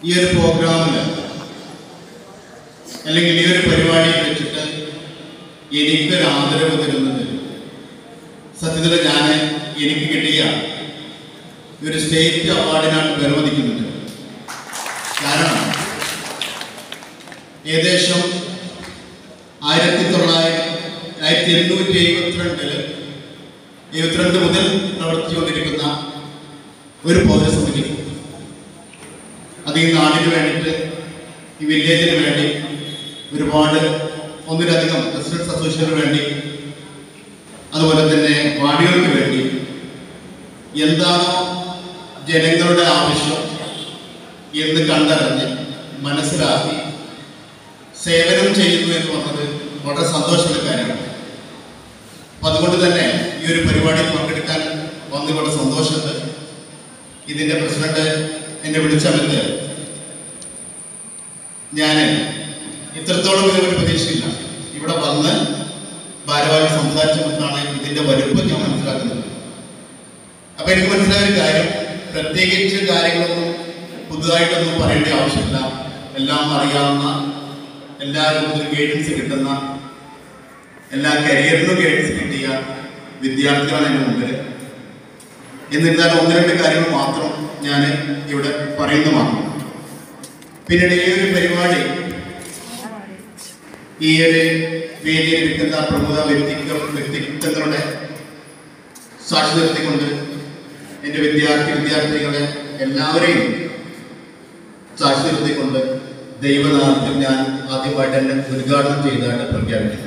ഈ ഒരു പ്രോഗ്രാമിൽ അല്ലെങ്കിൽ ഈ ഒരു പരിപാടിയിൽ വെച്ചിട്ട് എനിക്കൊരു ആദരവ് തരുന്നത് സത്യത്തിൽ എനിക്ക് കിട്ടിയ ഒരു സ്റ്റേറ്റ് അവാർഡിനാണ് വിലമതിക്കുന്നുണ്ട്. കാരണം ഏകദേശം 1872 മുതൽ പ്രവർത്തിച്ചുകൊണ്ടിരിക്കുന്ന ഒരു പൗരസമിതി, അത് ഈ നാടിന് വേണ്ടിയിട്ട്, ഈ വില്ലേജിന് വേണ്ടി, ഒരുപാട് ഒന്നിലധികം റെസിഡൻസ് അസോസിയേഷന് വേണ്ടി, അതുപോലെ തന്നെ വാർഡുകൾക്ക് വേണ്ടി എന്താണോ ജനങ്ങളുടെ ആവശ്യം എന്ന് കണ്ടറിഞ്ഞ് മനസ്സിലാക്കി സേവനം ചെയ്യുന്നു എന്ന് പറഞ്ഞത് വളരെ സന്തോഷമുള്ള കാര്യമാണ്. അപ്പം അതുകൊണ്ട് തന്നെ ഈ ഒരു പരിപാടിയിൽ പങ്കെടുക്കാൻ വന്ന് വളരെ സന്തോഷമുണ്ട്. ഇതിൻ്റെ പ്രസിഡന്റ് എന്നെ വിളിച്ചമെന്ന് ഞാൻ ഇത്രത്തോളം ഇതൊരു പ്രതീക്ഷയില്ല. ഇവിടെ വന്ന് ഭാരവാഹി സംസാരിച്ചപ്പോഴാണ് ഇതിൻ്റെ വലുപ്പം ഞാൻ മനസ്സിലാക്കുന്നത്. അപ്പം എനിക്ക് മനസ്സിലായ ഒരു കാര്യം, പ്രത്യേകിച്ച് കാര്യങ്ങളൊന്നും പുതുതായിട്ടൊന്നും പറയേണ്ട ആവശ്യമില്ല. എല്ലാം അറിയാവുന്ന, എല്ലാ രൂപത്തിലും ഗൈഡൻസ് കിട്ടുന്ന, എല്ലാ കരിയറിനും ഗൈഡൻസ് കിട്ടിയ വിദ്യാർത്ഥികളാണ് എൻ്റെ മുമ്പിൽ. എന്നിരുന്നാലും 1-2 കാര്യങ്ങൾ മാത്രം ഞാൻ ഇവിടെ പറയുന്നതാണ്. പിന്നീട് ഈ ഒരു പരിപാടി, ഈ ഒരു വേദിയിൽ ഇരിക്കുന്ന പ്രമുഖ വ്യക്തിത്വങ്ങളുടെ സാക്ഷി നിർത്തിക്കൊണ്ട് എൻ്റെ വിദ്യാർത്ഥികളെ എല്ലാവരെയും സാക്ഷി നിർത്തിക്കൊണ്ട് ദൈവനാമത്തിൽ ഞാൻ ആദ്യമായിട്ട് എന്നെ ഉദ്ഘാടനം ചെയ്തതായിട്ട് പ്രഖ്യാപിക്കുന്നു.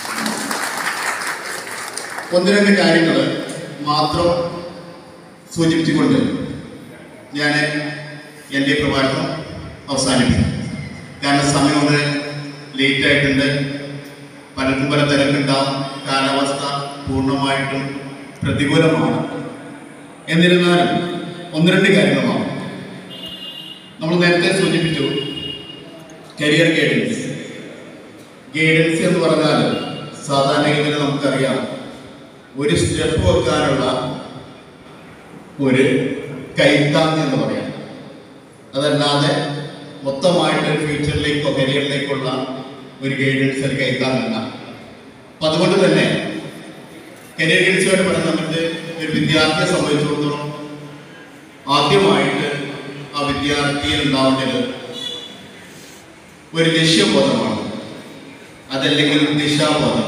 1-2 കാര്യങ്ങൾ മാത്രം സൂചിപ്പിച്ചുകൊണ്ട് ഞാൻ എൻ്റെ പ്രഭാഷണം അവസാനിപ്പിക്കും. കാരണം സമയം വളരെ ലേറ്റായിട്ടുണ്ട്. പലർക്കും പല തിരക്കുണ്ടാവും. കാലാവസ്ഥ പൂർണ്ണമായിട്ടും പ്രതികൂലമാണ്. എന്നിരുന്നാലും 1-2 കാര്യങ്ങളാണ്. നമ്മൾ നേരത്തെ സൂചിപ്പിച്ചു, കരിയർ ഗൈഡൻസ് എന്ന് പറഞ്ഞാൽ സാധാരണഗതിയിൽ നമുക്കറിയാം, ഒരു സ്റ്റെപ്പ് വെക്കാനുള്ള ഒരു കൈത്താങ് എന്ന് പറയാം. അതല്ലാതെ മൊത്തമായിട്ട് ഫ്യൂച്ചറിലേക്കോ കരിയറിലേക്കുള്ള ഒരു ഗൈഡൻസ്, ഒരു കൈത്താങ്ങല്ല. അപ്പം അതുകൊണ്ട് തന്നെ കരിയർ ഗൈഡൻസുമായിട്ട് പറയുന്ന സമയത്ത് ഒരു വിദ്യാർത്ഥിയെ സംബന്ധിച്ചിടത്തോളം ആദ്യമായിട്ട് ആ വിദ്യാർത്ഥിയിൽ ഉണ്ടാവേണ്ടത് ഒരു ലക്ഷ്യബോധമാണ്. അതല്ലെങ്കിൽ ദിശാബോധം.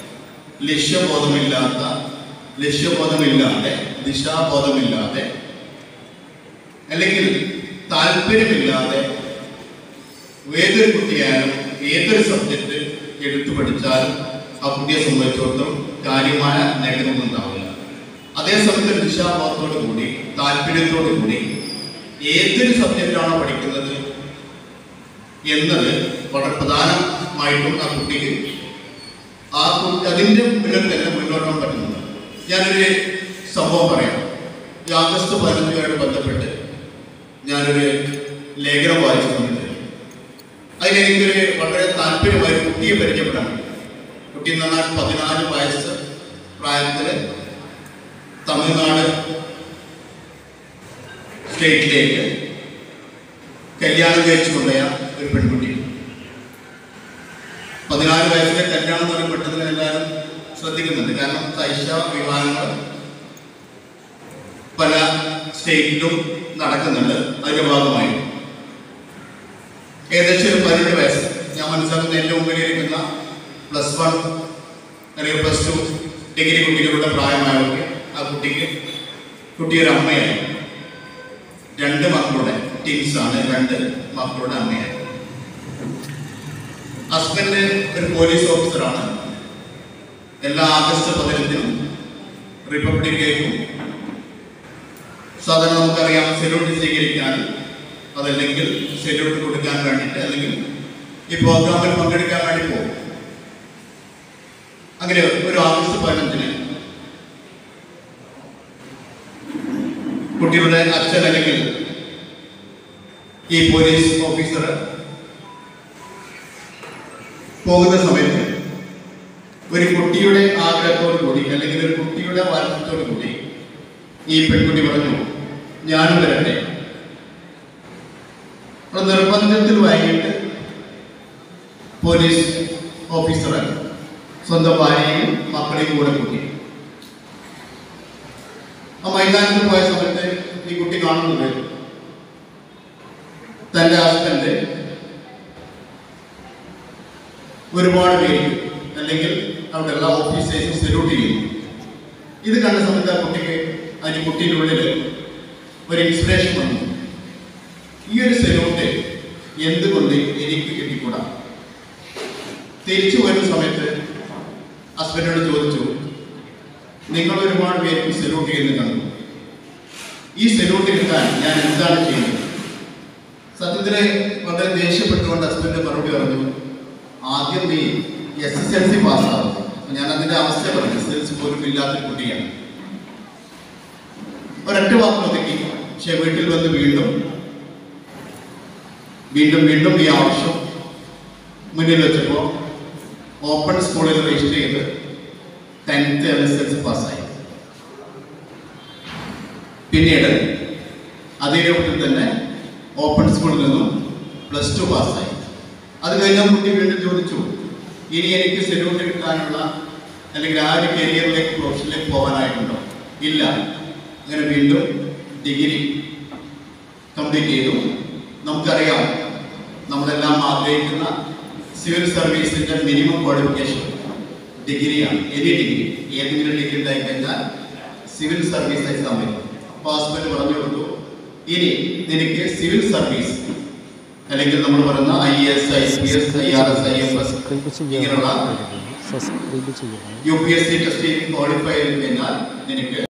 ലക്ഷ്യബോധമില്ലാതെ ദിശാബോധമില്ലാതെ അല്ലെങ്കിൽ താല്പര്യമില്ലാതെ ഏതൊരു കുട്ടിയായാലും ഏതൊരു സബ്ജക്റ്റ് എടുത്തു പഠിച്ചാലും ആ കുട്ടിയെ സംബന്ധിച്ചിടത്തോളം കാര്യമായ നേട്ടമൊന്നും ഉണ്ടാവില്ല. അതേസമയത്ത് ദിശാബോധത്തോടു കൂടി, താല്പര്യത്തോടു കൂടി ഏതൊരു സബ്ജക്റ്റാണോ പഠിക്കുന്നത് എന്നത് വളരെ പ്രധാനമായിട്ടും ആ കുട്ടിക്ക് അതിൻ്റെ മുന്നിൽ തന്നെ മുന്നോട്ട് പോകാൻ പറ്റുന്നുണ്ട്. ഞാനൊരു സംഭവം പറയാം. ഈ ആഗസ്റ്റ് 15 ബന്ധപ്പെട്ട് ഞാനൊരു ലേഖനം വായിച്ചു തന്നിട്ട് അതിലെനിക്കൊരു വളരെ താല്പര്യമായ കുട്ടിയെ പരിചയപ്പെടാൻ. കുട്ടി എന്ന് പറഞ്ഞാൽ 14 വയസ്സ് പ്രായത്തിൽ തമിഴ്നാട് സ്റ്റേറ്റിലേക്ക് കല്യാണം കഴിച്ചു കൊണ്ടുപോയ ഒരു പെൺകുട്ടി. 14 വയസ്സിലെ കല്യാണം എന്ന് പറയപ്പെട്ടതിന് എല്ലാവരും ശ്രദ്ധിക്കുന്നുണ്ട്. കാരണം ശൈശവ വിവാഹങ്ങൾ പല സ്റ്റേറ്റിലും നടക്കുന്നുണ്ട്. അതിൻ്റെ ഭാഗമായി ഏകദേശം ഒരു 18 വയസ്സ്, ഞാൻ മനസ്സിലാക്കുന്ന എൻ്റെ മുമ്പിൽ ഇരിക്കുന്ന +1 അല്ലെങ്കിൽ +2 ഡിഗ്രി കുട്ടികളുടെ പ്രായമായവർക്ക് ആ കുട്ടിയൊരു അമ്മയായി. 2 മക്കളുടെ ടിൻസാണ്, 2 മക്കളുടെ അമ്മയായി. ഹസ്ബൻഡ് ഒരു പോലീസ് ഓഫീസറാണ്. എല്ലാ ആഗസ്റ്റ് 15-നും റിപ്പബ്ലിക് ഡേക്കും സാധാരണ നമുക്കറിയാം സെല്യൂട്ട് സ്വീകരിക്കാൻ, അതല്ലെങ്കിൽ സെല്യൂട്ട് കൊടുക്കാൻ വേണ്ടിയിട്ട്, അല്ലെങ്കിൽ ഈ പ്രോഗ്രാമിൽ പങ്കെടുക്കാൻ വേണ്ടി പോകും. അങ്ങനെ ഒരു ആഗസ്റ്റ് 15-ന് കുട്ടിയുടെ അച്ഛൻ അല്ലെങ്കിൽ ഈ പോലീസ് ഓഫീസർ പോകുന്ന സമയത്ത് ഒരു കുട്ടിയുടെ ആഗ്രഹത്തോടു കൂടി, അല്ലെങ്കിൽ ഒരു കുട്ടിയുടെ വാത്സല്യത്തോടു കൂടി ഈ പെൺകുട്ടി പറഞ്ഞു, ഞാനും വരട്ടെ. അവിടെ നിർബന്ധത്തിൽ വൈകിട്ട് പോലീസ് ഓഫീസറായി സ്വന്തം ഭാര്യയും മക്കളെയും കൂടെ കൂട്ടി ആ മൈതാനത്തിൽ പോയ സമയത്ത് ഈ കുട്ടി കാണുന്നത് തൻ്റെ ഹസ്ബൻഡ് ഒരുപാട് പേര് അല്ലെങ്കിൽ അവിടെയുള്ള ഓഫീസേഴ്സ് സെല്യൂട്ട് ചെയ്യുന്നു. ഇത് കണ്ട സമയത്ത് ആ കുട്ടിക്ക് അതിന് കുട്ടിയുടെ ഉള്ളിൽ ഒരു ഇൻസ്പിറേഷൻ വന്നു. ഈ ഒരു സെല്യൂട്ട് എന്തുകൊണ്ട് എനിക്ക് കിട്ടിക്കൂടാ? തിരിച്ചു വരുന്ന സമയത്ത് ഹസ്ബൻഡിനോട് ചോദിച്ചു, നിങ്ങൾ ഒരുപാട് പേർക്ക് സെല്യൂട്ട് ചെയ്യുന്നത് കണ്ടു, ഈ സെല്യൂട്ട് കിട്ടാൻ ഞാൻ എന്താണ് ചെയ്യുന്നത്? സത്യത്തിൽ വളരെ ദേഷ്യപ്പെട്ടുകൊണ്ട് ഹസ്ബൻഡ് മറുപടി പറഞ്ഞു, ആദ്യം നീ SSLC പാസ്സാവും. ഞാൻ അതിൻ്റെ അവസ്ഥ പറഞ്ഞു, SSLC പോലും ഇല്ലാത്തൊരു കുട്ടിയാണ്. ഒരൊറ്റ വാക്ക് ഒതുക്കി. പക്ഷെ വീട്ടിൽ വന്ന് വീണ്ടും വീണ്ടും വീണ്ടും ഈ ആവശ്യം മുന്നിൽ വെച്ചപ്പോൾ ഓപ്പൺ സ്കൂളിൽ രജിസ്റ്റർ ചെയ്ത് 10th SSLC പാസ്സായി. പിന്നീട് അതേ രൂപത്തിൽ തന്നെ ഓപ്പൺ സ്കൂളിൽ നിന്നും +2 പാസ്സായി. അത് കഴിഞ്ഞാൽ കുട്ടി വീണ്ടും ചോദിച്ചു, ഇനി എനിക്ക് സെല്യൂട്ട് കിട്ടാനുള്ള അല്ലെങ്കിൽ ആ ഒരു കരിയറിലേക്ക് പ്രൊഫഷനിലേക്ക് പോകാനായിട്ടുണ്ടോ? ഇല്ല. അങ്ങനെ വീണ്ടും ഡിഗ്രി കംപ്ലീറ്റ് ചെയ്തു. നമുക്കറിയാം, നമ്മളെല്ലാം ആഗ്രഹിക്കുന്ന സിവിൽ സർവീസിൻ്റെ മിനിമം ക്വാളിഫിക്കേഷൻ ഡിഗ്രിയാണ്. എനി ഡിഗ്രി, ഏതെങ്കിലും ഡിഗ്രി ഉണ്ടായി കഴിഞ്ഞാൽ സിവിൽ സർവീസ് എക്സാം വരും. അപ്പോൾ ഹസ്ബൻഡ് പറഞ്ഞു കൊടുത്തു, ഇനി നിനക്ക് സിവിൽ സർവീസ് അല്ലെങ്കിൽ നമ്മൾ പറയുന്ന IAS, IPS, IRS, IFS ഇങ്ങനെയുള്ള UPSC ടെസ്റ്റ് ക്വാളിഫൈ ചെയ്ത് കഴിഞ്ഞാൽ നിനക്ക്